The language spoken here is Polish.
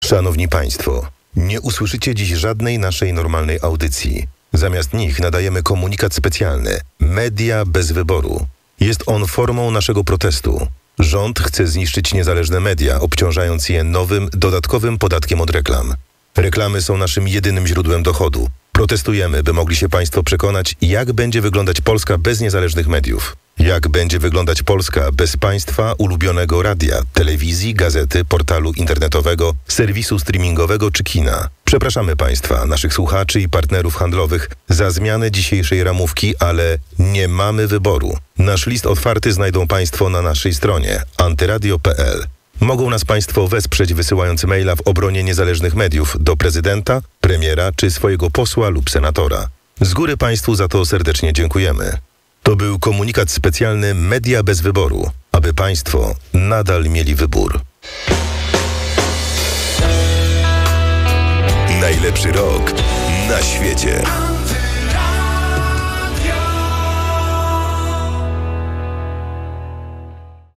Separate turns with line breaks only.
Szanowni Państwo, nie usłyszycie dziś żadnej naszej normalnej audycji. Zamiast nich nadajemy komunikat specjalny Media bez wyboru. Jest on formą naszego protestu. Rząd chce zniszczyć niezależne media, obciążając je nowym, dodatkowym podatkiem od reklam. Reklamy są naszym jedynym źródłem dochodu. Protestujemy, by mogli się Państwo przekonać, jak będzie wyglądać Polska bez niezależnych mediów. Jak będzie wyglądać Polska bez Państwa ulubionego radia, telewizji, gazety, portalu internetowego, serwisu streamingowego czy kina. Przepraszamy Państwa, naszych słuchaczy i partnerów handlowych za zmianę dzisiejszej ramówki, ale nie mamy wyboru. Nasz list otwarty znajdą Państwo na naszej stronie antyradio.pl. Mogą nas Państwo wesprzeć wysyłając maila w obronie niezależnych mediów do prezydenta, premiera czy swojego posła lub senatora. Z góry Państwu za to serdecznie dziękujemy. To był komunikat specjalny Media bez wyboru, aby Państwo nadal mieli wybór.
Najlepszy rok na świecie.